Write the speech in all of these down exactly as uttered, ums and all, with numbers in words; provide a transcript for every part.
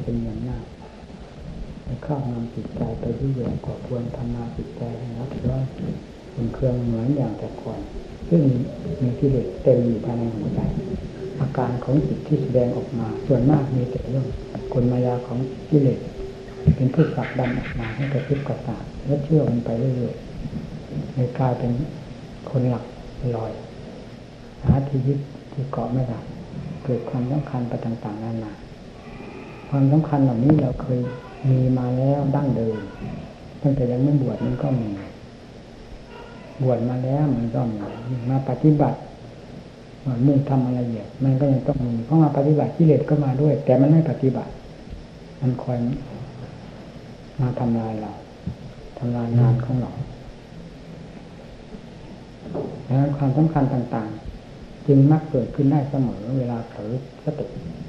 เป็นอย่างมากในข้ามนำจิตใจไปที่เหยื่อก่อควรทำมาจิตใจให้รับร้อนเป็นเครื่องเหมือนอย่างแต่ก่อนซึ่งมีกิเลสเต็มอยู่ภายในหัวใจอาการของจิตที่แสดงออกมาส่วนมากมีแต่เรื่องกลมายาของกิเลสเป็นผู้ผลักดันออกมาให้กระพริบกระตากและเชื่อมันไปเรื่อยๆในกลายเป็นคนหลักลอยหาที่ยึดที่เกาะไม่ได้เกิดความสำคัญไปต่างๆนานาความสำคัญเหล่านี้เราเคยมีมาแล้วดั้งเดิมตั้งแต่ยังไม่บวชมันก็มีบวชมาแล้วมันก็มีมาปฏิบัติมุ่งทำอะไรเหยียดมันก็ยังต้องมีเพราะมาปฏิบัติกิเลสก็มาด้วยแต่มันไม่ปฏิบัติมันคอยมาทำลายเราทำลายงานของเราดังนั้นความสำคัญต่างๆจึงมักเกิดขึ้นได้เสมอเวลาเผลอสติ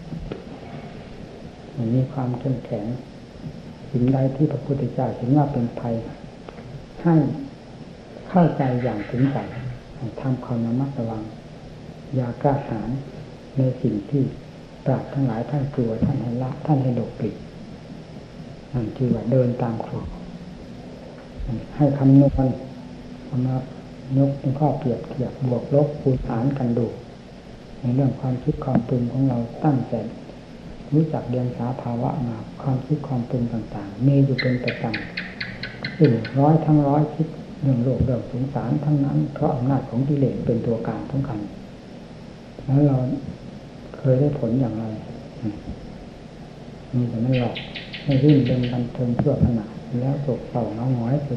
มันมีความเข้มแข็งสิ่งใดที่พระพุทธเจ้าเห็นว่าเป็นภัยให้เข้าใจอย่างถึงใจทำความระมัดระวังอย่ากล้าหาญในสิ่งที่ปราชญ์ทั้งหลายท่านกลัวท่านให้ละท่านให้หลบหลีกนั่นคือว่าเดินตามครูให้คำนวณเอามายกเป็นข้อเปรียบเทียบบวกลบคูณหารกันดูในเรื่องความคิดความปรุงของเราตั้งแต่รู้จักเรียนสาภาวะมาความคิดความปรุงต่างๆมีอยู่เป็นประจำซึ่งร้อยทั้งร้อยคิดเรื่องโลกเรื่องสงสารทั้งนั้นเพราะอำนาจของกิเลสเป็นตัวการสำคัญแล้วเราเคยได้ผลอย่างไรมีแต่ไม่หลอกไม่รื่นเริงบันเทิงชั่วขณะแล้วตกเศร้าเงาหงอยคือ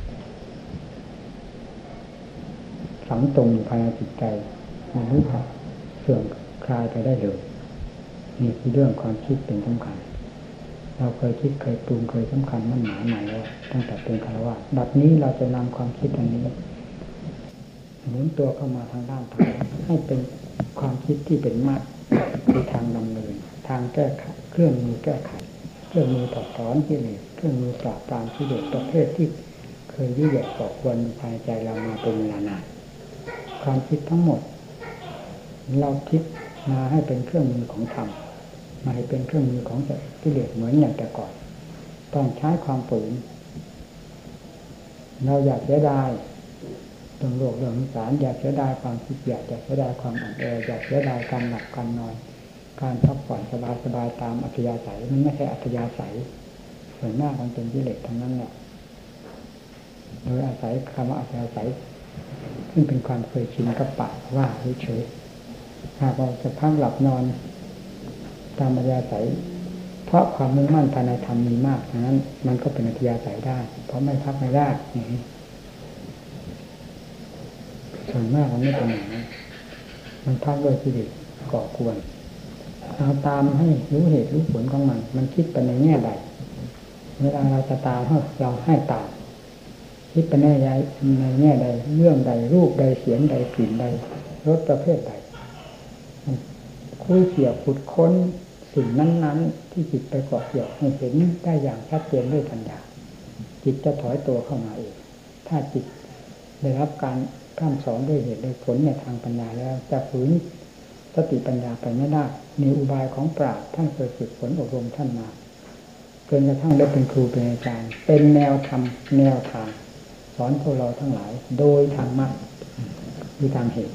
ฝังตรงอยู่ภายในจิตใจไม่รู้จักเสื่อมคลายไปได้เลยนี่คือเรื่องความคิดเป็นสำคัญเราเคยคิดเคยปรุงเคยสำคัญมั่นหมายมาแล้วตั้งแต่เป็นฆราวาสบัดนี้เราจะนำความคิดอันนี้หมุนตัวเข้ามาทางด้านธรรมให้เป็นความคิดที่เป็นมากคือทางดำเนินทางแก้ไขเครื่องมือแก้ไขเครื่องมือถอดถอนกิเลสเครื่องมือปราบปรามกิเลสประเภทที่เคยยุ่ยแย่ก่อควรภายใจเรามาเป็นเวลานานความคิดทั้งหมดเราคิดมาให้เป็นเครื่องมือของธรรมมาให้เป็นเครื่องมือของกิเลสเหมือนอย่างแต่ก่อนต้องใช้ความฝืนเราอยากเสียดายเรื่องโลกเรื่องสงสารอยากเสียดายความขี้เกียจอยากเสียดายความอ่อนแออยากเสียดายการหลับการนอนการพักผ่อนสบายๆตามอัธยาศัยมันไม่ใช่อัธยาศัยส่วนมากมันเป็นกิเลสทั้งนั้นแหละโดยอาศัยคำว่าอัธยาศัยซึ่งเป็นความเคยชินกับปากว่าเฉยๆหากเราจะพักหลับนอนตามอัธยาศัยเพราะความมุ่งมั่นภายในธรรมมีมากฉะนั้นมันก็เป็นอัธยาศัยได้เพราะไม่พักไม่ได้ส่วนมากมันไม่เป็นอย่างนั้นมันพักโดยกิเลสก่อกวนเราตามให้รู้เหตุรู้ผลของมันมันคิดไปในแง่ใดเวลาเราจะตามเราให้ตามคิดไปในแง่ในแง่ใดเรื่องใดรูปใดเสียงใดกลิ่นใดรสประเภทใดคุยเกี่ยวขุดค้นสิ่งนั้นๆที่จิตไปเกาะเกี่ยวให้เห็นได้อย่างชัดเจนด้วยปัญญาจิตจะถอยตัวเข้ามาเองถ้าจิตได้รับการพร่ำสอนด้วยเหตุด้วยผลในทางปัญญาแล้วจะฝืนสติปัญญาไปไม่ได้มีอุบายของปราชญ์ท่านเคยฝึกฝนอบรมท่านมาจนกระทั่งได้เป็นครูเป็นอาจารย์เป็นแนวธรรมแนวทางสอนพวกเราทั้งหลายโดยธรรมะคือทางเหตุ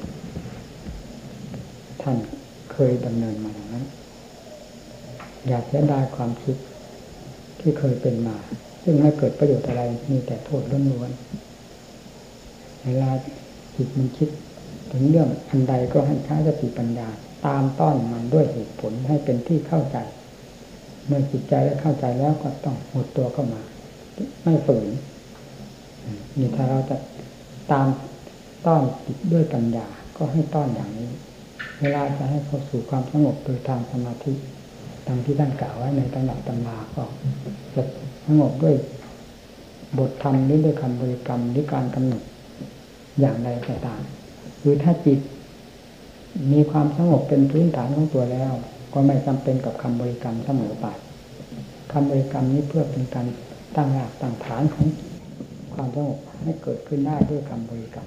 ท่านเคยดำเนินมาอย่างนั้นอยากจะได้ความคิดที่เคยเป็นมาซึ่งไม่เกิดประโยชน์อะไรมีแต่โทษล้วนๆเวลาจิตมันคิดถึงเรื่องอันใดก็ให้ใช้สติปัญญาตามต้อนมันด้วยเหตุผลให้เป็นที่เข้าใจเมื่อจิตใจได้เข้าใจแล้วก็ต้องหดตัวเข้ามาไม่ฝืนนี่ถ้าเราจะตามต้อนจิตด้วยปัญญาก็ให้ต้อนอย่างนี้เวลาจะให้เข้าสู่ความสงบโดยทางสมาธิตามที่ท่านกล่าวไว้ในตำหนักตำราก็จะสงบด้วยบทธรรมหรือด้วยคำบริกรรมหรือการกำหนดอย่างใดก็ตามคือถ้าจิตมีความสงบเป็นพื้นฐานของตัวแล้วก็ไม่จำเป็นกับคำบริกรรมเสมอไปคำบริกรรมนี้เพื่อเป็นการตั้งหลักตั้งฐานของความสงบให้เกิดขึ้นได้ด้วยคำบริกรรม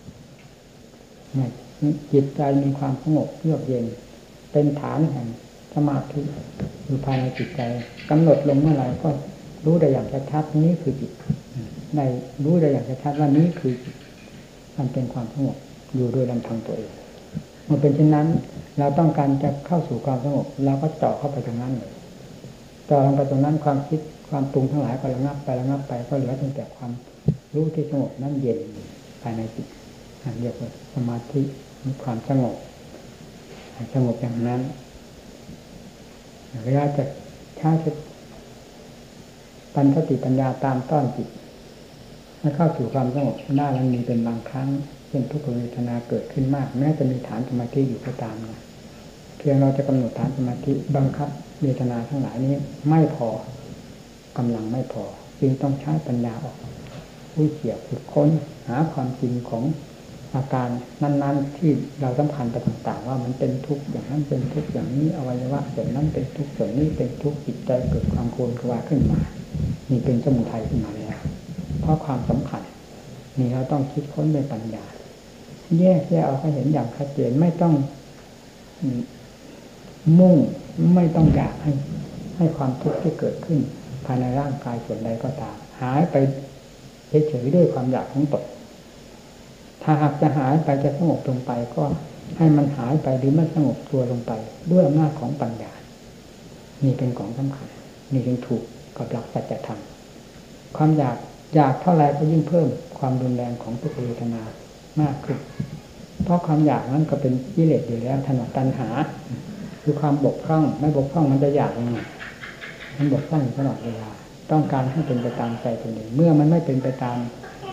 จิตใจมีความสงบเยือกเย็นเป็นฐานแห่งสสมาธิอยู่ภายในจิตใจกำหนดลงเมื่อไหร่ก็รู้ได้อย่างชัดๆนี้คือจิตในรู้ได้อย่างชัดๆว่านี้คือจิตมันเป็นความสงบอยู่โดยลำพังตัวเองเมื่อเป็นเช่นนั้นเราต้องการจะเข้าสู่ความสงบเราก็เจาะเข้าไปตรงนั้นเลยเจาะลงไปตรงนั้นความคิดความปรุงทั้งหลายก็ระงับไประงับไปก็เหลือเพียงแต่ความรู้ที่สงบนั้นเย็นภายในจิตเรียกว่าสมาธิมีความสงบสงบอย่างนั้นเวลาจะใช้ปัญญาสติปัญญาตามต้อนจิตให้เข้าสู่ความสงบได้มันมีเป็นบางครั้งเช่นทุกขเวทนาเกิดขึ้นมากแม้จะมีฐานสมาธิอยู่ก็ตามนะเพียงเราจะกำหนดฐานสมาธิบังคับเวทนาทั้งหลายนี้ไม่พอกำลังไม่พอจึงต้องใช้ปัญญาออกวิเศษขุดค้นหาความจริงของอาการนั้นๆที่เราสำคัญไปต่างๆว่ามันเป็นทุกข์อย่างนั้นเป็นทุกข์อย่างนี้อวัยวะส่วนนั้นเป็นทุกข์ส่วนนี้เป็นทุกข์จิตใจเกิดความโกรธกวาขึ้นมานี่เป็นสมุทัยขึ้นมาแล้วเพราะความสำคัญนี่เราต้องคิดค้นด้วยปัญญาแยกแยกเอาให้เห็นอย่างชัดเจนไม่ต้องมุ่งไม่ต้องอยากให้ให้ความทุกข์ที่เกิดขึ้นภายในร่างกายส่วนใดก็ตามหายไปเฉยๆด้วยความอยากของตนถ้าหากจะหายไปจะสงบลงไปก็ให้มันหายไปหรือมันสงบตัวลงไปด้วยอำนาจของปัญญานี่เป็นของสำคัญนี่จึงถูกกับหลักสัจธรรมความอยากอยากเท่าไรก็ยิ่งเพิ่มความรุนแรงของทุกขเวทนามากขึ้นเพราะความอยากนั้นก็เป็นกิเลสอยู่แล้วถนัดตัณหาคือความบกพร่องไม่บกพร่องมันจะอยากยังไงมันบกพร่องอยู่ตลอดเวลาต้องการให้เป็นไปตามใจตัวเองเมื่อมันไม่เป็นไปตาม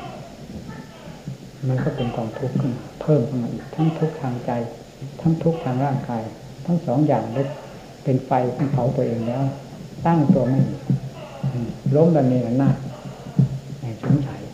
มันก็เป็นความทุกข์ขึ้นเพิ่มขึ้นมาอีกทั้งทุกข์ทางใจทั้งทุกข์ทางร่างกายทั้งสองอย่างลดเป็นไฟที่เผาตัวเองแล้วตั้งตัวไม่ล้มดันเนรนาถในสงสัย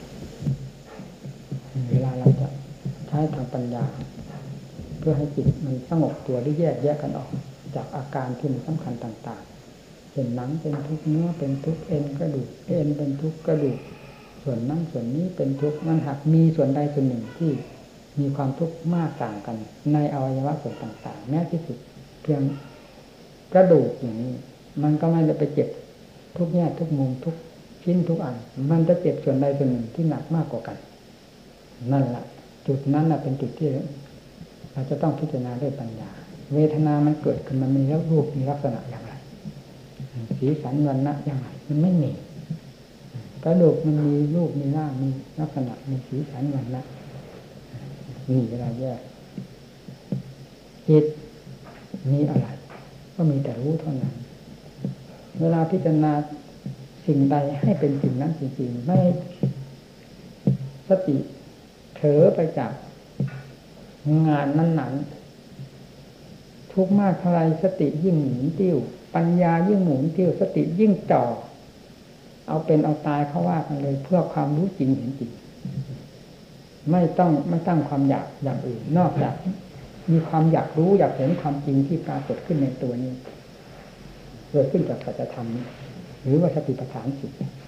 เวลาเราจะใช้ทางปัญญาเพื่อให้จิตมันสงบตัวได้แยกแยกกันออกจากอาการที่มันสำคัญต่างๆเช่นหนังเป็นทุกข์เนื้อเป็นทุกข์เอ็นกระดูกเอ็นเป็นทุกข์กระดูกส่วนนั้นส่วนนี้เป็นทุกข์มันหากมีส่วนใดส่วนหนึ่งที่มีความทุกข์มากต่างกันในอวัยวะส่วนต่างๆแม้ที่สุดเพียงกระดูกอย่างนี้มันก็ไม่ได้ไปเจ็บทุกแง่ทุกมุมทุกชิ้นทุกอันมันจะเจ็บส่วนใดส่วนหนึ่งที่หนักมากกว่ากันนั่นแหละจุดนั้นแหละเป็นจุดที่เราจะต้องพิจารณาด้วยปัญญาเวทนามันเกิดขึ้นมันมีแล้วรูปมีลักษณะอย่างไรสีสันวรรณะอย่างไรมันไม่มีกระดูกมันมีรูปมีร่างมีลักษณะมีสีสันวรรณะนี่เวลาแยกจิตมีอะไรก็มีแต่รู้เท่านั้นเวลาพิจารณาสิ่งใดให้เป็นสิ่งนั้นจริงๆไม่สติเผลอไปจากงานนั้นๆทุกมากเท่าไรสติยิ่งหมุนติ้วปัญญายิ่งหมุนติ้วสติยิ่งจ่อเอาเป็นเอาตายเขาว่ากันเลยเพื่อความรู้จริงเห็นจริงไม่ต้องไม่ตั้งความอยากอย่างอื่นนอกจากมีความอยากรู้อยากเห็นความจริงที่ปรากฏขึ้นในตัวนี้เกิดขึ้นจากสัจธรรมหรือว่าสติปัฏฐานสิ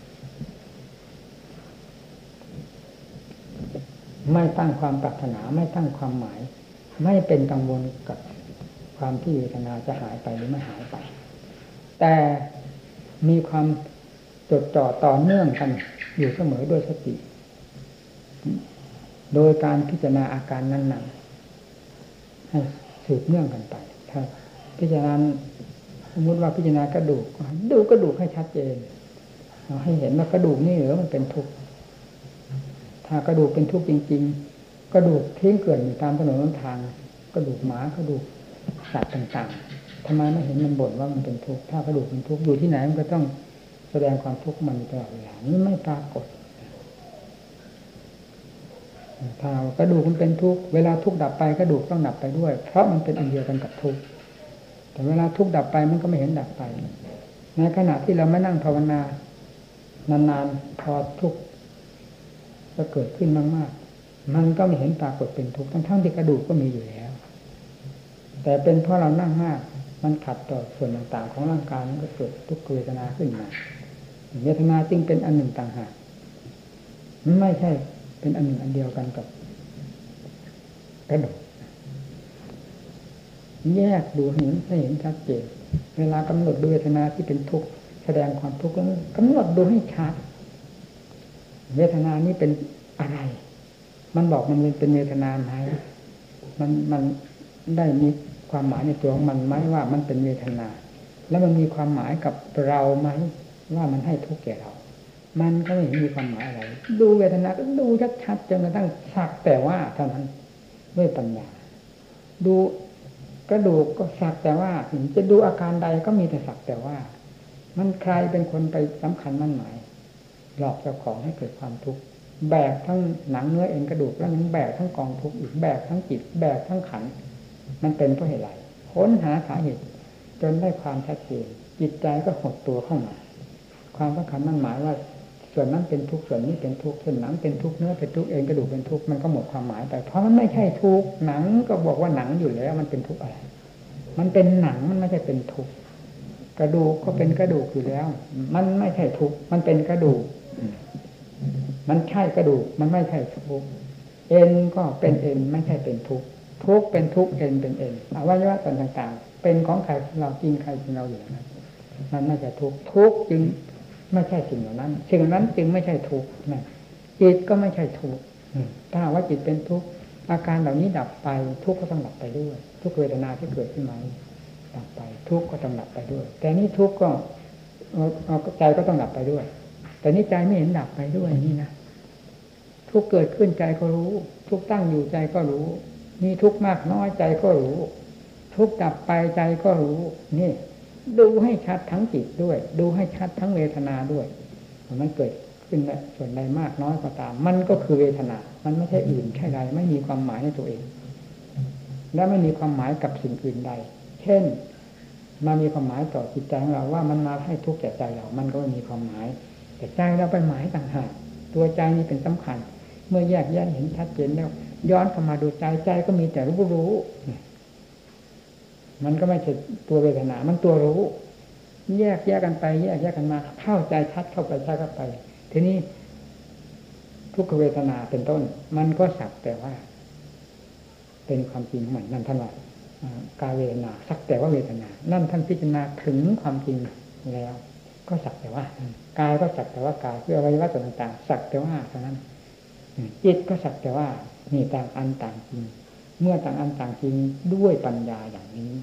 ไม่ตั้งความปรารถนาไม่ตั้งความหมายไม่เป็นกังวลกับความที่เวทนาจะหายไปหรือไม่หายไปแต่มีความจดจ่อต่อเนื่องกันอยู่เสมอโดยสติโดยการพิจารณาอาการนั้นๆให้สืบเนื่องกันไปถ้าพิจารณาสมมติว่าพิจารณากระดูกดูกระดูกให้ชัดเจนเราให้เห็นว่ากระดูกนี่หรือมันเป็นทุกข์ถ้ากระดูกเป็นทุกข์จริงๆกระดูกทิ้งเกลื่อนอยู่ตามถนนหนทางกระดูกหมากระดูกสัตว์ต่างๆทำไมไม่เห็นมันบ่นว่ามันเป็นทุกข์ถ้ากระดูกเป็นทุกข์อยู่ที่ไหนมันก็ต้องแสดงความทุกข์มันตลอดเวลานี่ไม่ปรากฏถ้ากระดูกมันเป็นทุกข์เวลาทุกข์ดับไปกระดูกต้องดับไปด้วยเพราะมันเป็นอันเดียวกันกับทุกข์แต่เวลาทุกข์ดับไปมันก็ไม่เห็นดับไปในขณะที่เราไม่นั่งภาวนานานๆพอทุกข์จะเกิดขึ้นมากๆมันก็ไม่เห็นปรากฏเป็นทุกข์ทั้งๆที่กระดูกก็มีอยู่แล้วแต่เป็นเพราะเรานั่งมากมันขัดต่อส่วนต่างๆของร่างกายมันก็เกิดทุกขเวทนาขึ้นมาเวทนาจึงเป็นอันหนึ่งต่างหากไม่ใช่เป็นอันหนึ่งอันเดียวกันกับกระดูกแยกดูให้เห็นให้เห็นชัดเจนเวลากำหนดดูเวทนาที่เป็นทุกข์แสดงความทุกข์แล้วกำหนดดูให้ชัดเวทนานี้เป็นอะไรมันบอกมันเป็นเวทนาไหมมันมันได้มีความหมายในตัวของมันไหมว่ามันเป็นเวทนาแล้วมันมีความหมายกับเราไหมว่ามันให้ทุกข์แก่เรามันก็ไม่มีความหมายอะไรดูเวทนาก็ดูชัดๆจนกระทั่งสักแต่ว่าเท่านั้นด้วยปัญญาดูกระดูกก็สักแต่ว่าจะดูอาการใดก็มีแต่สักแต่ว่ามันใครเป็นคนไปสำคัญมั่นหมายหลอกเจ้าของให้เกิดความทุกข์แบกทั้งหนังเนื้อเอ็นกระดูกแล้วยังแบกทั้งกองทุกข์อีกแบกทั้งจิตแบกทั้งขันธ์มันเป็นเพราะเหตุไรค้นหาสาเหตุจนได้ความชัดเจนจิตใจก็หดตัวเข้ามาความสำคัญมั่นหมายว่าส่วนนั้นเป็นทุกข์ส่วนนี้เป็นทุกข์ส่วนหนังเป็นทุกข์เนื้อเป็นทุกข์เอ็นกระดูกเป็นทุกข์มันก็หมดความหมายไปเพราะมันไม่ใช่ทุกข์หนังก็บอกว่าหนังอยู่แล้วมันเป็นทุกข์อะไรมันเป็นหนังมันไม่ใช่เป็นทุกข์กระดูกก็เป็นกระดูกอยู่แล้วมันไม่ใช่ทุกข์มันเป็นกระดูกมันใช่กระดูกมันไม่ใช่ทุกข์เอ็นก็เป็นเอ็นไม่ใช่เป็นทุกข์ทุกข์เป็นทุกข์เอ็นเป็นเอ็นอวัยวะส่วนต่างๆเป็นของใครเราจริงใครจริงเราอยู่นั้นมันไม่ใช่ทุกข์ทุกข์จึงไม่ใช่สิ่งเหล่านั้นสิ่งนั้นจึงไม่ใช่ทุกข์นะจิตก็ไม่ใช่ทุกข์ถ้าว่าจิตเป็นทุกข์อาการเหล่านี้ดับไปทุกข์ก็ต้องดับไปด้วยทุกเวทนาที่เกิดขึ้นมาดับไปทุกข์ก็ต้องดับไปด้วยแต่นี้ทุกข์ก็ใจก็ต้องดับไปด้วยแต่นี้ใจไม่เห็นดับไปด้วยนี่นะทุกข์เกิดขึ้นใจก็รู้ทุกข์ตั้งอยู่ใจก็รู้มีทุกข์มากน้อยใจก็รู้ทุกข์ดับไปใจก็รู้นี่ดูให้ชัดทั้งจิตด้วยดูให้ชัดทั้งเวทนาด้วยมันเกิดขึ้นส่วนใดมากน้อยก็ตามมันก็คือเวทนามันไม่ใช่อื่นใช่ใดไม่มีความหมายในตัวเองและไม่มีความหมายกับสิ่งอื่นใดเช่นมามีความหมายต่อจิตใจของเราว่ามันมาให้ทุกข์แก่ใจเรามันก็มีความหมายแต่ใจเราไปหมายต่างหากตัวใจนี่เป็นสำคัญเมื่อแยกแยะเห็นชัดเจนแล้วย้อนเข้ามาดูใจใจก็มีแต่รู้รู้มันก็ไม่ใช่ตัวเวทนามันตัวรู้แยกแยกกันไปแยกแยกกันมาเข้าใจชัดเข้าไปชัดเข้าไปทีนี้ทุกขเวทนาเป็นต้นมันก็สักแต่ว่าเป็นความจริงของมันนั่นท่านว่ากายเวทนาสักแต่ว่าเวทนานั่นท่านพิจารณาถึงความจริงแล้วก็สักแต่ว่ากายก็สักแต่ว่ากายคืออวัยวะส่วนต่างๆสักแต่ว่าเท่านั้นจิตก็สักแต่ว่านี่ต่างอันต่างจริงเมื่อต่างอันต่างจริงด้วยปัญญาอย่างนี้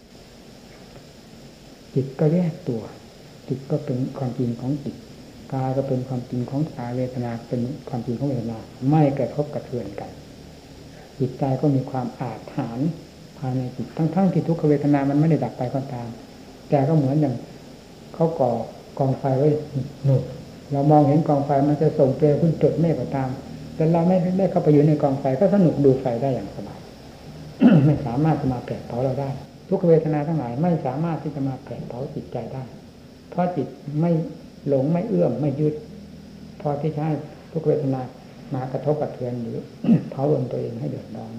จิตก็แยกตัวจิตก็เป็นความจริงของจิตกายก็เป็นความจริงของกายเวทนาเป็นความจริงของเวทนาไม่กระทบกระเทือนกันจิตใจก็มีความอาถรรพ์ภายในจิตทั้งๆที่ทุกขเวทนามันไม่ได้ดับไปก็ตามแต่ก็เหมือนอย่างเขาก่อกองไฟไว้หนุนเรามองเห็นกองไฟมันจะส่งเปลวขึ้นจุดเมฆก็ตามแต่เราไม่ได้เข้าไปอยู่ในกองไฟก็สนุกดูไฟได้อย่างสบาย ไม่สามารถจะมาแผดเผาเราได้ทุกเวทนาทั้งหลายไม่สามารถที่จะมาแผดเผาจิตใจได้เพราะจิตไม่หลงไม่เอื้อมไม่ยึดพอที่ใช้ทุกเวทนามากระทบกระเทือนหรือ เผาลนตัวเองให้เดือดร้อน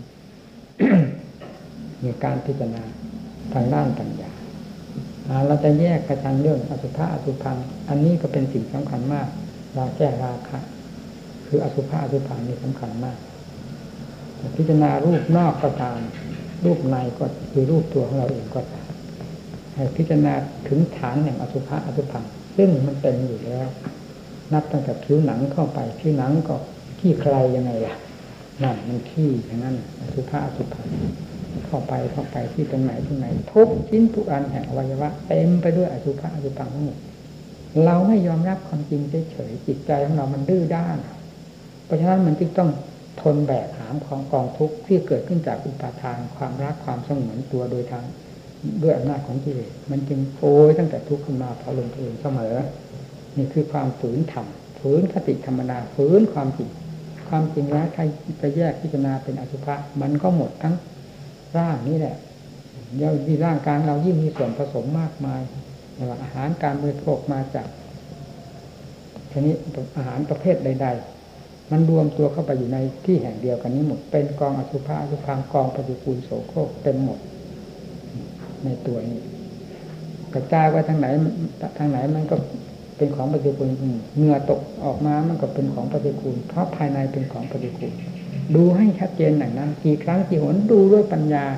มีการพิจารณาทางด้านปัญญาเราจะแยกกระชันเรื่องอสุภะอสุภังอันนี้ก็เป็นสิ่งสำคัญมากเราแก้ราคะคืออสุภะอสุภังนี่สำคัญมากพิจารณารูปนอกก็ตามรูปในก็คือรูปตัวของเราเองก็ตามให้พิจารณาถึงฐานแห่งอสุภะอสุภังซึ่งมันเป็นอยู่แล้วนับตั้งแต่ผิวหนังเข้าไปผิวหนังก็ขี้ใครยังไงล่ะนั่นมันขี้อย่างนั้นอสุภะอสุภังเข้าไปเข้าไปที่ตรงไหนตรงไหนทุกชิ้นทุกอันแห่งอวัยวะเต็มไปด้วยอสุภะอสุภังทั้งหมดเราไม่ยอมรับความจริงเฉยๆจิตใจของเรามันดื้อด้านเพราะฉะนั้นมันจึงต้องทนแบกหามของกองทุกข์ที่เกิดขึ้นจากอุปาทานความรักความสงวนตัวโดยทางด้วยอำนาจของกิเลสมันจึงโอยตั้งแต่ทุกข์ขึ้นมาเผาลงตัวเองเสมอนี่คือความฝืนธรรมฝืนคติธรรมดาฝืนความจริงความจริงแล้วถ้าจะแยกพิจารณาเป็นอสุภะมันก็หมดทั้งร่างนี่แหละเดี๋ยวที่ร่างกายเรายิ่งมีส่วนผสมมากมายไม่ว่าอาหารการบริโภคมาจากชนิดอาหารประเภทใดๆมันรวมตัวเข้าไปอยู่ในที่แห่งเดียวกันนี้หมดเป็นกองอสุภะอสุภังกองปฏิกูลโสโครกเต็มหมดในตัวนี้กระจายไปทางไหนทางไหนมันก็เป็นของปฏิกูลเหงื่อตกออกมามันก็เป็นของปฏิกูลเพราะภายในเป็นของปฏิกูลดูให้ชัดเจนอย่างนั้นกี่ครั้งกี่หนดูด้วยปัญญา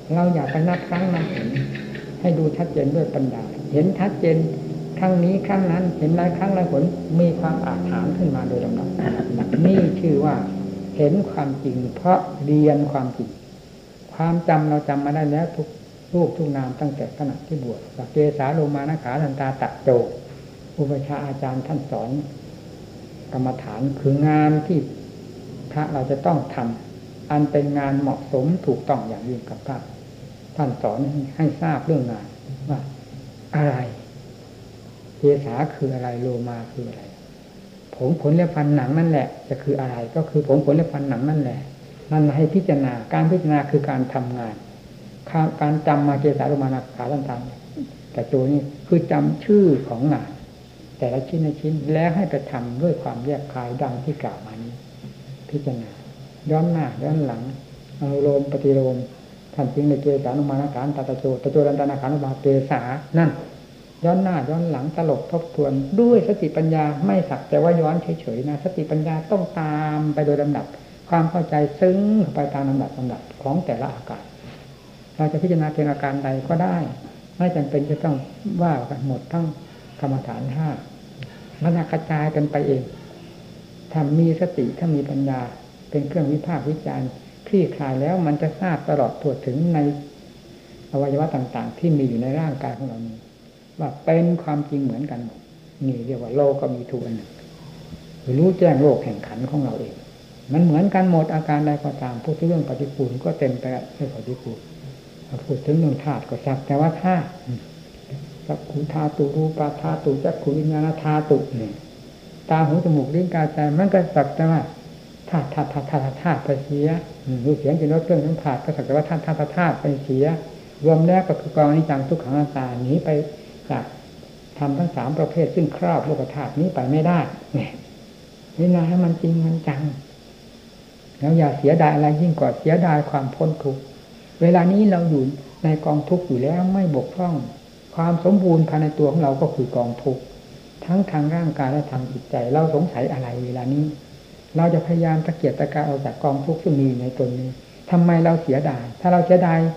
เราอยากไปนับครั้งนับเห็นให้ดูชัดเจนด้วยปัญญาเห็นชัดเจนครั้งนี้ครั้งนั้นเห็นหลายครั้งหลายผลมีความอาจฐานขึ้นมาโดยลำดับนี่ชื่อว่าเห็นความจริงเพราะเรียนความจริงความจำเราจำมาได้แล้วทุกรูปทุกนามตั้งแต่ขณะที่บวชเกสาโลมานะขาทันตาตะโจอุปชาอาจารย์ท่านสอนกรรมฐานคืองานที่พระเราจะต้องทำอันเป็นงานเหมาะสมถูกต้องอย่างยิ่งกับพระท่านสอนให้ทราบเรื่องงานว่าอะไรเกสาคืออะไรโลมาคืออะไรผมขนและฟันหนังนั่นแหละจะคืออะไรก็คือผมขนและฟันหนังนั่นแหละนั่นให้พิจารณาการพิจารณาคือการทำงานการจำมาเกสาโลมานะขาทันตาแต่โจนี่คือจำชื่อของงานแต่ละชิ้นในชิ้นแล้วให้ไปทำด้วยความแยกคายดังที่กล่าวมานี้พิจารณาย้อนหน้าย้อนหลังอนุโลมปฏิโลมท่านจึงในเกสาโลมานะขาทันตาโจตะโจรันตานาขานุบาเกสานั่นย้อนหน้าย้อนหลังตลบทบทวนด้วยสติปัญญาไม่สักแต่ว่าย้อนเฉยๆนะสติปัญญาต้องตามไปโดยลำดับความเข้าใจซึ้งไปตามลำดับลำดับของแต่ละอาการเราจะพิจารณาเพียงอาการใดก็ได้ไม่จำเป็นจะต้องว่ากันหมดทั้งกรรมฐานห้ามันกระจายกันไปเองถ้ามีสติถ้ามีปัญญาเป็นเครื่องวิพากษ์วิจารณ์คลี่คลายแล้วมันจะทราบตลอดทั่วถึงในอวัยวะต่างๆที่มีอยู่ในร่างกายของเรานี้ว่าเป็นความจริงเหมือนกันนี่เรียกว่าโลกก็มีทุกอันหนึ่งรู้แจ้งโลกแห่งขันของเราเองมันเหมือนกันหมดอาการใดก็ตามพูดถึงเรื่องปฏิปูลก็เต็มไปด้วยปฏิปูลพูดถึงเรื่องธาตุก็สักแต่ว่าธาตุสักขุธาตุรูปธาตุจักขุวิญญาณธาตุนี่ตาหูจมูกลิ้นกายใจมันก็สักแต่ว่าธาตุธาตุธาตุธาตุธาตุไปเสียรูปเสียงกลิ่นรสเครื่องสัมผัสก็สักแต่ว่าธาตุธาตุธาตุไปเสียรวมแล้วก็คือกองอนิจจังทุกขังอนัตตาหนีไปจากทำทั้งสามประเภทซึ่งครอบโลกธาตุนี้ไปไม่ได้เนี่ยวินาให้มันจริงมันจังแล้วอย่าเสียดายอะไรยิ่งกว่าเสียดายความพ้นทุกข์เวลานี้เราอยู่ในกองทุกข์อยู่แล้วไม่บกพร่องความสมบูรณ์ภายในตัวของเราก็คือกองทุกข์ทั้งทางร่างกายและทางจิตใจเราสงสัยอะไรเวลานี้เราจะพยายามตะเกียกตะกายออกจากกองทุกข์ซึ่งมีในตนนี้ทำไมเราเสียดายถ้าเราเสียดาย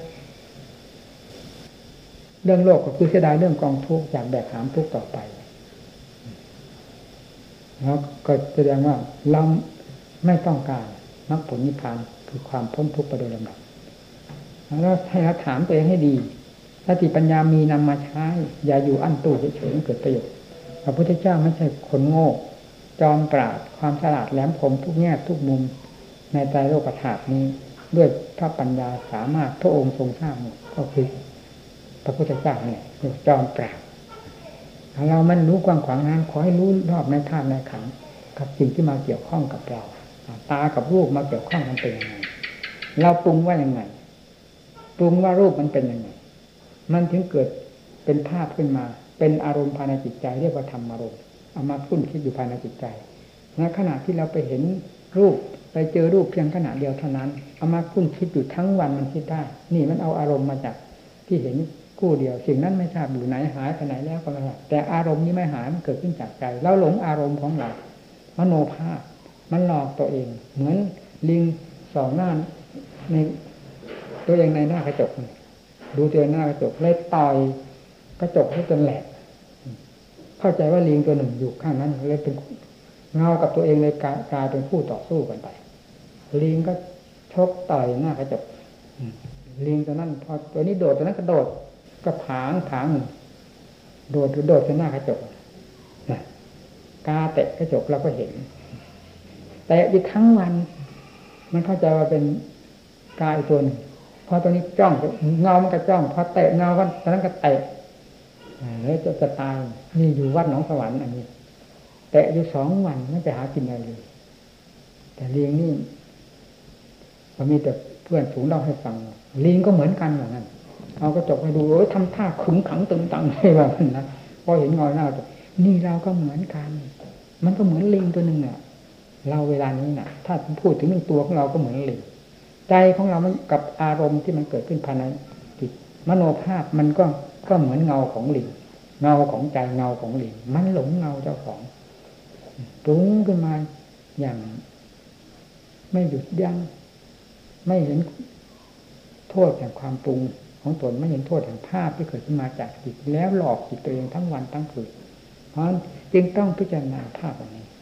เรื่องโลกก็คือเสียดายเรื่องกองทุกข์จากแบกหามทุกข์ต่อไปแล้วก็แสดงว่าเราไม่ต้องการมรรคผลนิพพานคือความพ้นทุกข์ไปโดยลำดับแล้วให้เราถามตัวเองให้ดีสติปัญญามีนำมาใช้อย่าอยู่อั้นตู้เฉยๆเกิดประโยชน์พระพุทธเจ้าไม่ใช่คนโง่จอมปราดความฉลาดแหลมคมทุกแง่ทุกมุมในใจโลกธาตุนี้ด้วยพระปัญญาสามารถพระองค์ทรงสร้างหมดก็คือพระพุทธเจ้าเนี่ยจอมปราดเรามันรู้กว้างขวางนั้นขอให้รู้รอบในธาตุในขันธ์กับสิ่งที่มาเกี่ยวข้องกับเราตากับรูปมาเกี่ยวข้องกันเป็นยังไงเราปรุงว่ายังไงปรุงว่ารูปมันเป็นยังไงมันถึงเกิดเป็นภาพขึ้นมาเป็นอารมณ์ภายในจิตใจเรียกว่าธรรมอารมณ์เอามาคุ้นคิดอยู่ภายในจิตใจในขณะที่เราไปเห็นรูปไปเจอรูปเพียงขณะเดียวเท่านั้นเอามาคุ้นคิดอยู่ทั้งวันมันคิดได้นี่มันเอาอารมณ์มาจากที่เห็นคู่เดียวสิ่งนั้นไม่ทราบอยู่ไหนหายไปไหนแล้วก็ไม่ทราบแต่อารมณ์นี้ไม่หายมันเกิดขึ้นจากใจเราหลงอารมณ์ของเรามโนภาพมันหลอกตัวเองเหมือนลิงสองหน้าในตัวเองในหน้ากระจกดูตัวหน้ากระจกเลยต่อยกระจกให้จนแหลกเข้าใจว่าลิงตัวหนึ่งอยู่ข้างนั้นเลยเป็นเงากับตัวเองเลยกลายเป็นคู่ต่อสู้กันไปลิงก็ชกต่อยหน้ากระจกลิงตัวนั้นพอตัวนี้โดดตัวนั้นก็โดดก็ผางผางโดดโดดจนหน้ากระจกนะกาเตะกระจกเราก็เห็นเตะอยู่ทั้งวันมันเข้าใจว่าเป็นกายตัวหนึ่งพอตัวนี้จ้องเงามันก็จ้องพอเตะเงาก็ตอนนั้นก็เตะแล้วจะจะตายนี่อยู่วัดหนองสวรรค์อันนี้เตะอยู่สองวันไม่ไปหากินอะไรเลยแต่ลิงนี่พอมีแต่เพื่อนฝูงเล่าให้ฟังลิงก็เหมือนกันอย่างนั้นเอากระจกให้ดูโอ้ยทำท่าขึงขังตึงตังให้ว่ามันนะพอเห็นเงาหน้าตัวนี่เราก็เหมือนกันมันก็เหมือนลิงตัวหนึ่งอ่ะเราเวลานี้น่ะถ้าพูดถึงเรื่องตัวของเราก็เหมือนลิงใจของเรามันกับอารมณ์ที่มันเกิดขึ้นภายในจิตมโนภาพมันก็ก็เหมือนเงาของลิงเงาของใจเงาของลิงมันหลงเงาเจ้าของปรุงขึ้นมาอย่างไม่หยุดยั้งไม่เห็นโทษแห่งความปรุงของตนไม่เห็นโทษแห่งภาพที่เกิดขึ้นมาจากจิตแล้วหลอกจิตตัวเองทั้งวันทั้งคืนเพราะฉะนั้นจึงต้องพิจารณาภาพอันนี้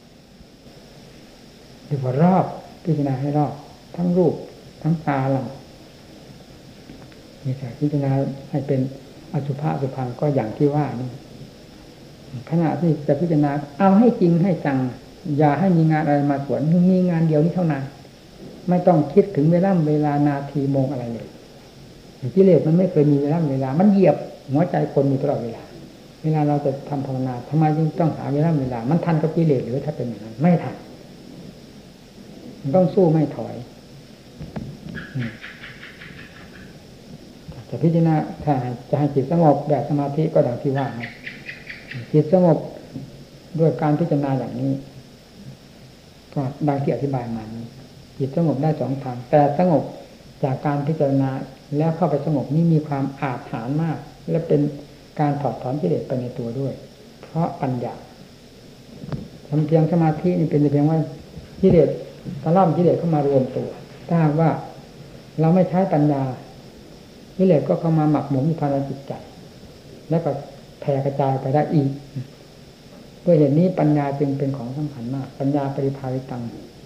ดูว่ารอบพิจารณาให้รอบทั้งรูปทั้งตาเรามีแต่พิจารณาให้เป็นอสุภะอสุพังก็อย่างที่ว่านี่ขณะที่จะพิจารณาเอาให้จริงให้จังอย่าให้มีงานอะไรมาสวนมีงานเดียวนี้เท่านั้นไม่ต้องคิดถึงเวลาเวลานาทีโมงอะไรเลยกิเลสมันไม่เคยมีเวลาเวลามันเหยียบหัวใจคนอยู่ตลอดเวลาเวลาเราจะทำภาวนาทำไมจึงต้องหาเวลาเวลามันทันกับกิเลสหรือถ้าเป็นอย่างนั้นไม่ทันมันต้องสู้ไม่ถอยจะพิจารณาถ้าจะให้จิตสงบแบบสมาธิก็ดังที่ว่าจิตสงบด้วยการพิจารณาอย่างนี้ก็ดังที่อธิบายมานี้จิตสงบได้สองทางแต่สงบจากการพิจารณาแล้วเข้าไปสงบนี่มีความอาถรรพ์มากและเป็นการถอดถอนกิเลสไปในตัวด้วยเพราะปัญญาทำเพียงสมาธินี่เป็นเพียงว่ากิเลสตะล่อมกิเลสเข้ามารวมตัวถ้าว่าเราไม่ใช้ปัญญากิเลสก็เข้ามาหมักหมมอยู่ภายในจิตใจแล้วก็แผ่กระจายไปได้อีกด้วยเหตุนี้ปัญญาจึงเป็นของสำคัญมากปัญญาปริภาวิตัง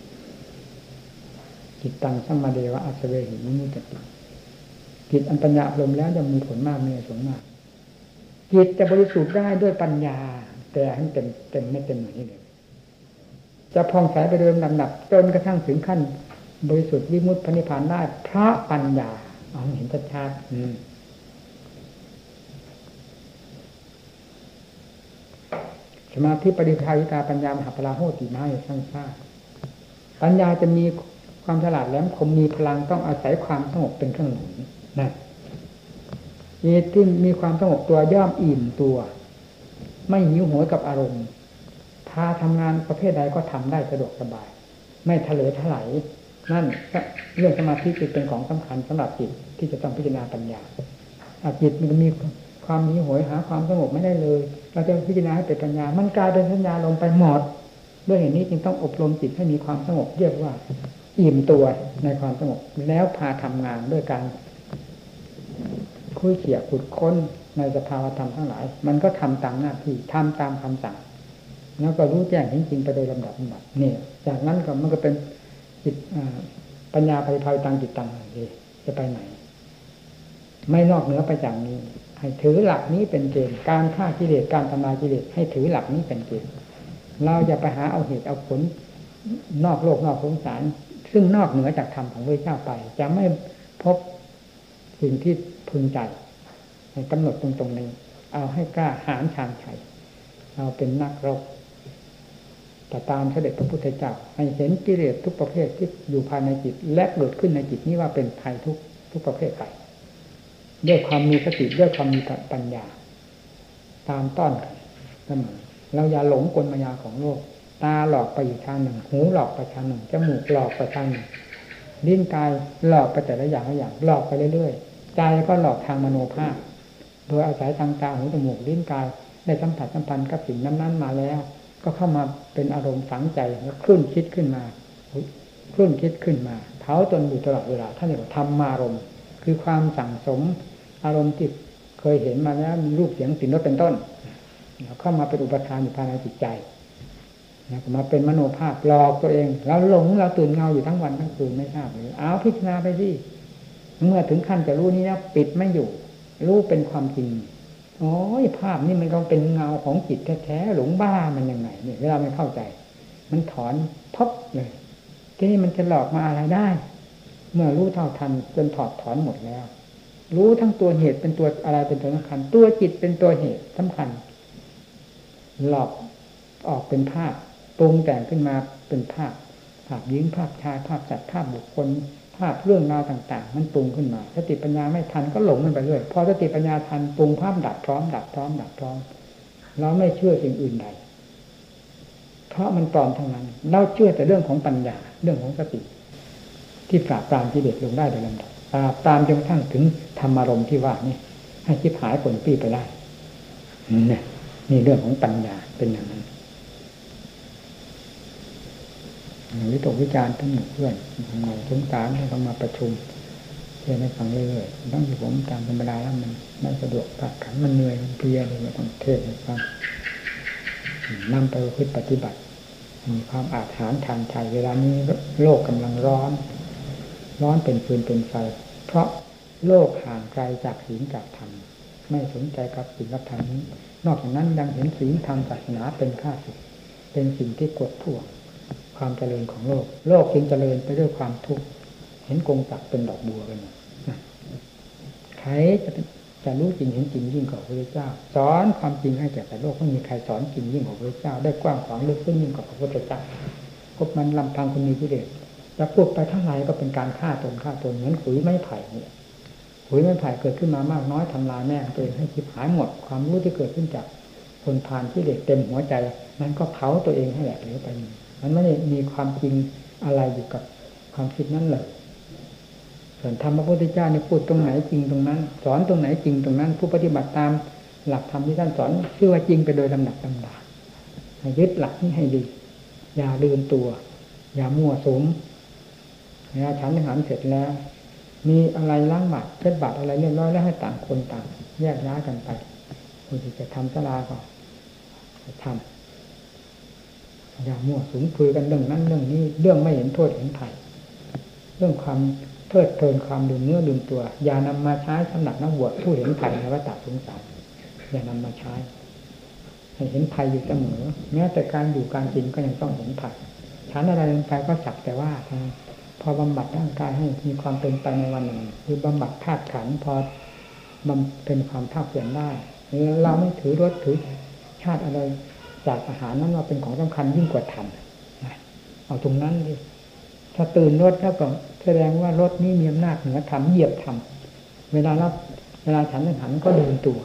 จิตตังสัมมาเดวะอัสเวหิมุตติจิตอันปัญญาอบรมแล้วจะมีผลมากมีผลมากจิตจะบริสุทธิ์ได้ด้วยปัญญาแต่ให้เต็มเต็มไม่เต็มเหมือนนี้เลยจะพองใสไปเดิมลำดับจนกระทั่งถึงขั้นบริสุทธิ์วิมุตติพระนิพพานได้เพราะปัญญาเอาเห็นชัดๆสมาธิปริภาวิตาปัญญามหาพลาโหติมาให้สร้างสร้างปัญญาจะมีความฉลาดแหลมคมมีพลังต้องอาศัยความสงบเป็นเครื่องหนุนนะจิตที่มีความสงบตัวย่อมอิ่มตัวไม่หิวโหยกับอารมณ์ถ้าทำงานประเภทใดก็ทำได้สะดวกสบายไม่ทะเลทลายนั่นเรื่องสมาธิจึงเป็นของสำคัญสำหรับจิตที่จะต้องพิจารณาปัญญาจิตมันมีความหิวโหยหาความสงบไม่ได้เลยเราจะพิจารณาให้เป็นปัญญามันกลายเป็นสัญญาลงไปหมดด้วยเหตุนี้จึงต้องอบรมจิตให้มีความสงบเรียกว่าอิ่มตัวในความสงบแล้วพาทำงานด้วยการคุยเขี่ยขุดค้นในสภาวธรรมทั้งหลายมันก็ทำตามหน้าที่ทำตามคำสั่งแล้วก็รู้แจ้งจริงๆไปโดยลำดับลำดับนี่จากนั้นก็มันก็เป็นจิตปัญญาปริภาวิตังจิตตังเลยจะไปไหนไม่นอกเหนือไปจากนี้ให้ถือหลักนี้เป็นเกณฑ์การฆ่ากิเลสการทำลายกิเลสให้ถือหลักนี้เป็นเกณฑ์เราอย่าไปหาเอาเหตุเอาผลนอกโลกนอกสงสารซึ่งนอกเหนือจากธรรมของพระเจ้าไปจะไม่พบสิ่งที่พึงใจให้กำหนดตรงๆนี้เอาให้กล้าหาญชาญชัยเราเป็นนักรบแต่ตามเสด็จพระพุทธเจ้าให้เห็นกิเลสทุกประเภทที่อยู่ภายในจิตและเกิดขึ้นในจิตนี้ว่าเป็นภัยทุกทุกประเภทไปด้วยความมีสติด้วยความมีปัญญาตามต้อนกันเสมอเราอย่าหลงกลมายาของโลกตาหลอกไปอีกทางหนึ่งหูหลอกไปทางหนึ่งจมูกหลอกไปทางหนึ่งลิ้นกายหลอกไปแต่ละอย่างละอย่างหลอกไปเรื่อยๆใจก็หลอกทางมโนภาพโดยอาศัยทางตาหูจมูกลิ้นกายได้สัมผัสสัมพันธ์กับสิ่งนั้นๆมาแล้วก็เข้ามาเป็นอารมณ์ฝังใจแล้วคลื่นคิดขึ้นมาคลื่นคิดขึ้นมาเผาตนอยู่ตลอดเวลาท่านเรียกว่าธรรมารมณ์คือความสั่งสมอารมณ์ที่เคยเห็นมาแล้วมีรูปเสียงกลิ่นรสเป็นต้นเข้ามาเป็นอุปทานอยู่ภายในจิตใจนะมาเป็นมโนภาพหลอกตัวเองเราหลงเราตื่นเงาอยู่ทั้งวันทั้งคืนไม่ทราบเลยเอาพิจารณาไปสิเมื่อถึงขั้นจะรู้นี้นะปิดไม่อยู่รู้เป็นความจริงโอ้ยภาพนี่มันก็เป็นเงาของจิตแท้ๆหลงบ้ามันยังไงเนี่ยเวลาไม่เข้าใจมันถอนพับเลยทีนี้มันจะหลอกมาอะไรได้เมื่อรู้เท่าทันจนถอดถอนหมดแล้วรู้ทั้งตัวเหตุเป็นตัวอะไรเป็นตัวสำคัญตัวจิตเป็นตัวเหตุสำคัญหลอกออกเป็นภาพปรุงแต่งขึ้นมาเป็นภาพภาพหญิงภาพชายภาพสัตว์ภาพบุคคลภาพเรื่องราวต่างๆมันปรุงขึ้นมาสติปัญญาไม่ทันก็หลงมันไปเรื่อยพอสติปัญญาทันปรุงภาพดับพร้อมดับพร้อมดับพร้อมเราไม่เชื่อสิ่งอื่นใดเพราะมันปลอมทั้งนั้นเราเชื่อแต่เรื่องของปัญญาเรื่องของสติที่ปราบปรามกิเลสลงได้โดยลำดับปราบปรามจนกระทั่งถึงธรรมารมณ์ที่ว่านี่ให้ชิบหายผลปีไปได้นี่นี่เรื่องของปัญญาเป็นอย่างนั้นวิตกวิจารณ์ทั้งหมดเพื่อนทำงานสงสารให้เขามาประชุมเพื่อให้ฟังเรื่อยๆต้องอยู่ผมตามธรรมดาแล้วมันไม่สะดวกตัดขันมันเหนื่อยมันเพลียเลยมันต้องเทศให้ฟังนำไปพึ่งปฏิบัติมีความอาถรรพ์ทางใจเวลานี้โลกกำลังร้อนร้อนเป็นฟืนเป็นไฟเพราะโลกห่างไกลจากศีลจากธรรมไม่สนใจกับศีลกับธรรมนี้นอกจากนั้นยังเห็นศีลธรรมศาสนาเป็นข้าศึกเป็นสิ่งที่กดท่วงความเจริญของโลกโลกจึงเจริญไปด้วยความทุกข์เห็นกงจักรเป็นดอกบัวกันใครจะจะรู้จริงเห็นจริงยิ่งกว่าพระเจ้าสอนความจริงให้แก่แต่โลกไม่มีใครสอนจริงยิ่งกว่าพระเจ้าได้กว้างขวางลึกซึ้งยิ่งกว่าพระพุทธเจ้าก็มันลำพังคนมีกิเลสจะพูดไปเท่าไหร่ก็เป็นการฆ่าตนฆ่าตนเหมือนขุยไม้ไผ่เนี่ยขุยไม้ไผ่เกิดขึ้นมามากน้อยทำลายแม่ตัวเองให้ชิบหายหมดความรู้ที่เกิดขึ้นจากคนพาลที่เด็กเต็มหัวใจมันก็เผาตัวเองให้แหลกเหลวไปมันไม่ได้มีความจริงอะไรอยู่กับความคิดนั้นเลยส่วนธรรมพระพุทธเจ้าเนี่ยพูดตรงไหนจริงตรงนั้นสอนตรงไหนจริงตรงนั้นผู้ปฏิบัติตามหลักธรรมที่ท่านสอนชื่อว่าจริงไปโดยลำดับลำดาให้ยึดหลักนี้ให้ดีอย่าลืมตัวอย่ามั่วสุมเวลาฉันอาหารเสร็จแล้วมีอะไรล้างบาตรเช็ดบาตรอะไรเรียบร้อยแล้วให้ต่างคนต่างแยกย้ายกันไปคนที่จะทำศาลาก็ทำอย่ามั่วสุมคุยกันเรื่องนั้นเรื่องนี้เรื่องไม่เห็นโทษเห็นภัยเรื่องความเพลิดเพลินความลืมเนื้อลืมตัวอย่านำมาใช้สำหรับนักบวชผู้เห็นภัยในวัฏสงสารอย่านำมาใช้ให้เห็นภัยอยู่เสมอแม้แต่การอยู่การกินก็ยังต้องเห็นภัยฉันอะไรลงไปก็สักแต่ว่าพอบำบัดร่างกายให้มีความเป็นไปในวันหนึ่งคือบำบัดธาตุขันธ์พอบำเป็นความภาคเปลี่ยนได้เราไม่ถือรสถือชาติอะไรจากอาหารนั้นว่าเป็นของสำคัญยิ่งกว่าธรรมเอาตรงนั้นดิถ้าตื่นรถแล้วก็แสดงว่ารถนี้มีอำนาจเหนือธรรมเหยียบธรรมเวลารับเวลาฉันฉันก็ลืมตัว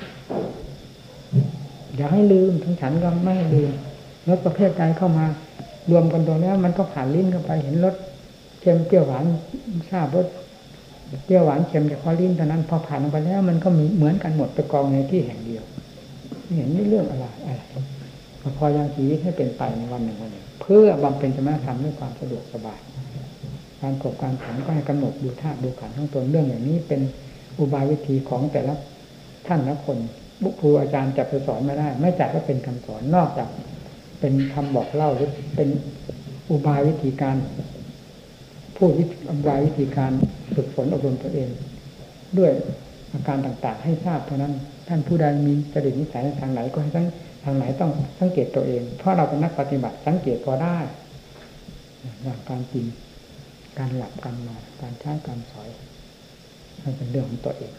อย่าให้ลืมทั้งฉันก็ไม่ให้ลืมรสประเภทใดเข้ามารวมกันตรงนี้มันก็ผ่านลิ้นเข้าไปเห็นรสเค็มเปรี้ยวหวานทราบรสเปรี้ยวหวานเค็มจากข้อลิ้นเท่านั้นพอผ่านลงไปแล้วมันก็มีเหมือนกันหมดไปกองในที่แห่งเดียวเห็นไม่เรื่องอะไรอะไรพอยังชีวิตให้เป็นไปในวันหนึ่งวันหนึ่งเพื่อบำเพ็ญสมณธรรมด้วยความสะดวกสบายการกบการขันก็ให้กำหนดดูธาตุดูขันธ์ทั้งตนเรื่องอย่างนี้เป็นอุบายวิธีของแต่ละท่านละคนบุคคลอาจารย์จะไปสอนไม่ได้ไม่จัดว่าเป็นคำสอนนอกจากเป็นคำบอกเล่าหรือเป็นอุบายวิธีการพูดอุบายวิธีการฝึกฝนอบรมตัวเองด้วยอาการต่างๆให้ทราบเท่านั้นท่านผู้ใดมีจริตนิสัยทางไหนก็ให้ทั้งทางไหนต้องสังเกตตัวเองเพราะเราเป็นนักปฏิบัติสังเกตพอได้อย่างการกินการหลับการนอนการใช้การสอยนั่นเป็นเรื่องของตัวเอง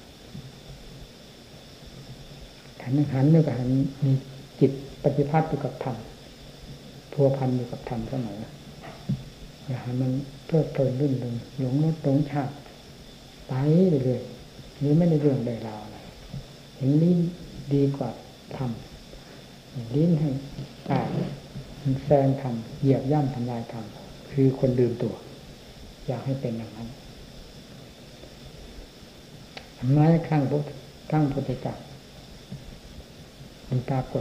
ขันธ์ขันธ์ด้วยกันมีจิตปฏิภาณอยู่กับธรรมพัวพันอยู่กับธรรมเสมออย่าให้มันเพลิดเพลินรื่นเริงหลงรสหลงชาติไปเรื่อยๆนี้ไม่ได้เรื่องใดราวอะไรเห็นลิ้นดีกว่าธรรมลิ้นให้ตายแซงธรรมเหยียบย่ำทำลายธรรมคือคนลืมตัวอยากให้เป็นอย่างนั้นไม้ข้างพุทธข้างพุทธจักรมันปรากฏ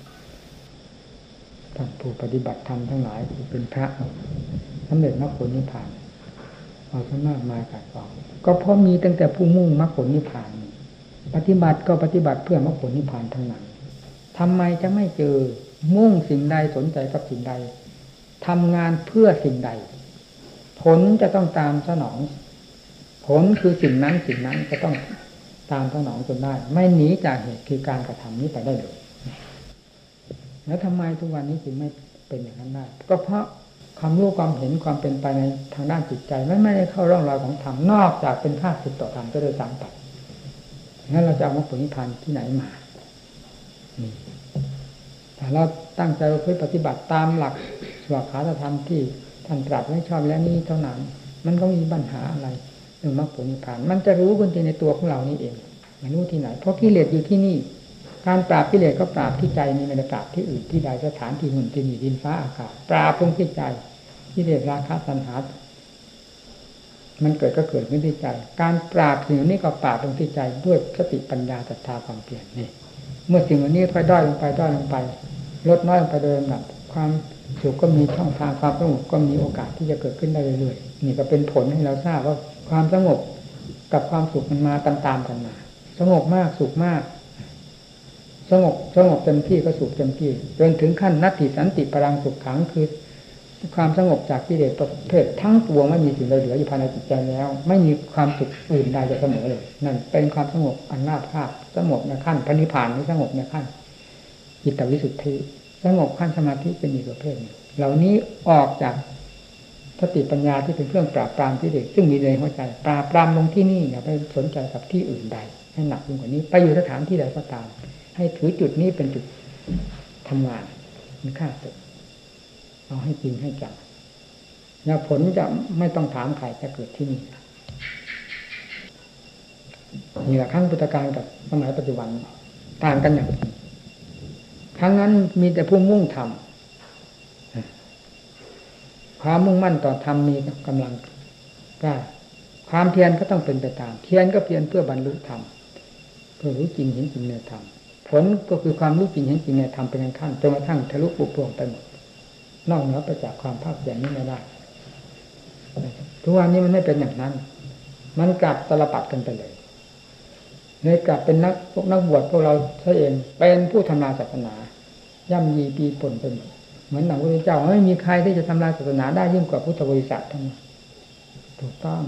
ท่านผู้ปฏิบัติธรรมทั้งหลายที่เป็นพระสำเร็จมรรคผลนิพพานเอาทั้งมากมายกายกองก็เพราะมีตั้งแต่ผู้มุ่งมรรคผลนิพพานปฏิบัติก็ปฏิบัติเพื่อมรรคผลนิพพานทั้งนั้นทำไมจะไม่เจอมุ่งสิ่งใดสนใจกับสิ่งใดทำงานเพื่อสิ่งใดผลจะต้องตามสนองผลคือสิ่งนั้นสิ่งนั้นจะต้องตามสนองจนได้ไม่หนีจากเหตุคือการกระทำนี้ไปได้เลยแล้วทำไมทุกวันนี้จึงไม่เป็นอย่างนั้นได้ก็เพราะความรู้ความเห็นความเป็นไปในทางด้านจิตใจมันไม่ได้เข้าร่องรอยของธรรมนอกจากเป็นข้าศึกต่อธรรมจะโดยสามปัจงั้นเราจะเอามรรคผลนิพพานที่ไหนมาแต่เราตั้งใจเพื่อปฏิบัติตามหลักสวขาธรรมที่ท่านตรัสไว้ชอบแล้วนี้เท่านั้นมันก็มีปัญหาอะไรเรื่องมรรคผลนิพพานมันจะรู้กันในตัวของเรานี่เองไม่รู้ที่ไหนเพราะกิเลสอยู่ที่นี่การปราบกิเลสก็ปราบที่ใจนี่ไม่ได้ปราบที่อื่นที่ใดสถานที่หนึ่งที่นี่ดินฟ้าอากาศปราบลงที่ใจกิเลสราคะตัณหามันเกิดก็เกิดขึ้นที่ใจการปราบสิ่งนี้ก็ปราบลงที่ใจด้วยสติปัญญาศรัทธาความเพียรนี่เมื่อสิ่งเหล่านี้ค่อยด้อยลงไปด้อยลงไปลดน้อยลงไปโดยลำดับความสุขก็มีช่องทางความสงบก็มีโอกาสที่จะเกิดขึ้นได้เรื่อยๆนี่ก็เป็นผลให้เราทราบว่าความสงบกับความสุขมันมาตามๆกันมาสงบมากสุขมากสงบสงบเต็มที่ก็สุขเต็มที่จนถึงขั้นนัตติสันติพลังสุขขังคือความสงบจากกิเลสประเภททั้งปวงไม่มีสิ่งใดเหลืออยู่ภายในจิตใจแล้วไม่มีความสุขอื่นใดจะเสมอเลยนั่นเป็นความสงบอันน่าภาคสงบในขั้นพระนิพพานนี่สงบในขั้นจิตวิสุทธิสงบขั้นสมาธิเป็นอีกประเภทหนึ่งเหล่านี้ออกจากสติปัญญาที่เป็นเครื่องปราบปรามกิเลสซึ่งมีในหัวใจปราบปรามลงที่นี่อย่าไปสนใจกับที่อื่นใดให้หนักยิ่งกว่านี้ไปอยู่สถานที่ใดก็ตามให้ถือจุดนี้เป็นจุดทำงานมีค่าสุดเอาให้จริงให้จังแล้วผลจะไม่ต้องถามใครจะเกิดที่นี่นี่แหละครั้งพุทธกาลกับสมัยปัจจุบันต่างกันอย่างนี้ครั้งนั้นมีแต่ผู้มุ่งทำความมุ่งมั่นต่อธรรมมีกำลังกล้าความเพียรก็ต้องเป็นไปตามเพียรก็เพียรเพื่อบรรลุธรรมเพื่อรู้จริงเห็นจริงในธรรมผลก็คือความรู้จริงเห็นจริงในธรรมเป็นขั้นจนกระทั่งทะลุปุโปร่งไปหมดนอกเหนือไปจากความภาคเพียรนี้ไม่ได้ทุกวันนี้มันไม่เป็นอย่างนั้นมันกลับตลปัดกันไปเลยเลยกลับเป็นนักพวกนักบวชพวกเราซะเองเป็นผู้ทำลายศาสนาย่ำยีปีปนไปหมดเหมือนหนังพระพุทธเจ้าไม่มีใครที่จะทำลายศาสนาได้ยิ่งกว่าพุทธบริษัททั้งนั้นถูกต้อง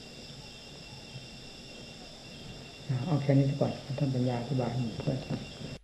เอาแค่นี้ก่อนท่านปัญญาอธิบายให้เพื่อน